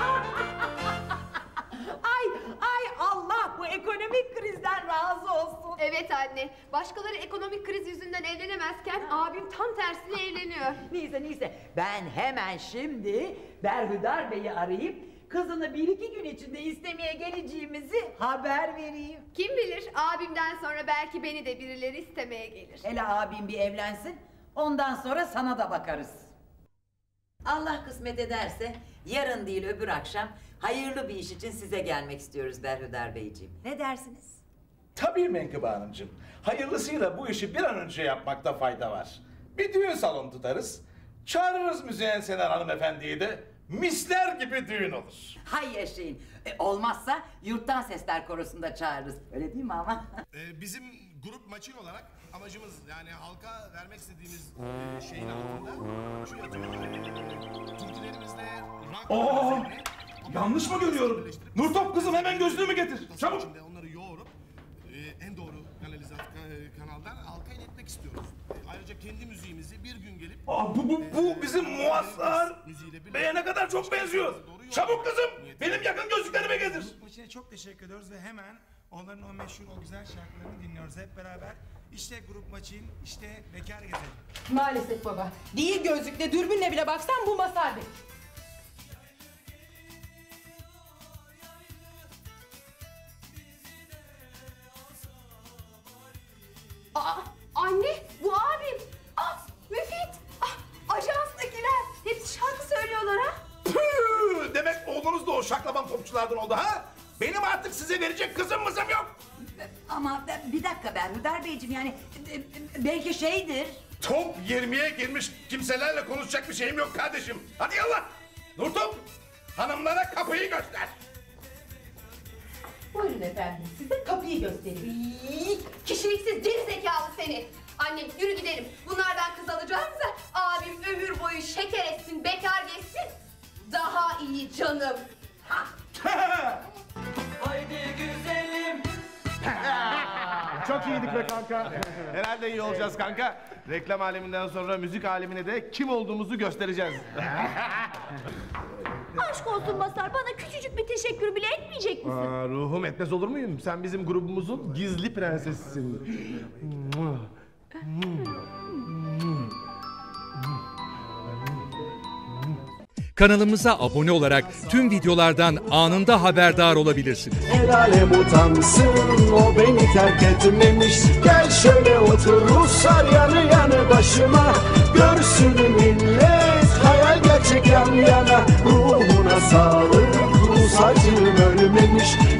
Ay Allah bu ekonomik krizden razı olsun. Evet anne, başkaları ekonomik kriz yüzünden evlenemezken abim tam tersine evleniyor. Neyse ben hemen şimdi Berhudar Bey'i arayıp kızını bir iki gün içinde istemeye geleceğimizi haber vereyim. Kim bilir, abimden sonra belki beni de birileri istemeye gelir. Hele abim bir evlensin, ondan sonra sana da bakarız. Allah kısmet ederse yarın değil öbür akşam hayırlı bir iş için size gelmek istiyoruz Berhudar Beyciğim. Ne dersiniz? Tabii Menkıbe Hanımcığım. Hayırlısıyla bu işi bir an önce yapmakta fayda var. Bir düğün salonu tutarız. Çağırırız Müzeyyen Senar hanımefendiyi de. Misler gibi düğün olur. Hay yaşayın. Olmazsa yurttan sesler korosunda çağırırız. Öyle değil mi ama? Bizim grup maçın olarak amacımız yani halka vermek istediğimiz şeyin altında şu yatıyor. Türkülerimizle rock Yanlış mı görüyorum? Nurtop kızım hemen gözlüğümü getir. Çabuk. Onları yoğurup en doğru kanaldan halka iletmek istiyoruz. Ayrıca kendi müziğimizi bir gün gelip Bu bizim Muazzar Bey'e ne kadar çok benziyor. Çabuk kızım benim yakın gözlüklerime getir. Bu için çok teşekkür ediyoruz ve hemen onların o meşhur o güzel şarkılarını dinliyoruz hep beraber. İşte grup maçın, işte bekar gezelim. Maalesef baba. Değil gözlükle, dürbünle bile baksan bu Mazhar Bey. Aa, anne, bu abim. Müfit. Ajansdakiler. Hepsi şarkı söylüyorlar ha. Püh! Demek oğlunuz da o şaklaban topçulardan oldu ha? Benim artık size verecek kızım mızım yok. Ama bir dakika Berhudar Beyciğim yani belki şeydir. Top 20'ye girmiş kimselerle konuşacak bir şeyim yok kardeşim. Hadi yallah. Nurtop hanımlara kapıyı göster. Buyurun efendim, size kapıyı göstereyim. Kişiliksiz geri zekalı seni. Annem yürü gidelim. Bunlardan kız alacağımıza abim ömür boyu şeker etsin, bekar geçsin. Daha iyi canım. Haydi güzelim. Çok iyiydik be kanka. Herhalde iyi olacağız kanka. Reklam aleminden sonra müzik alemine de kim olduğumuzu göstereceğiz. Aşk olsun Mazhar, bana küçücük bir teşekkür bile etmeyecek misin? Ruhum etmez olur muyum? Sen bizim grubumuzun gizli prensesisin. Kanalımıza abone olarak tüm videolardan anında haberdar olabilirsiniz. El alem utansın, o beni terk etmemiş. Gel şöyle otur Ruslar yanı yanı başıma. Görsün millet hayal gerçek yan yana. Ruhuna sağlık, Rus acım ölmemiş.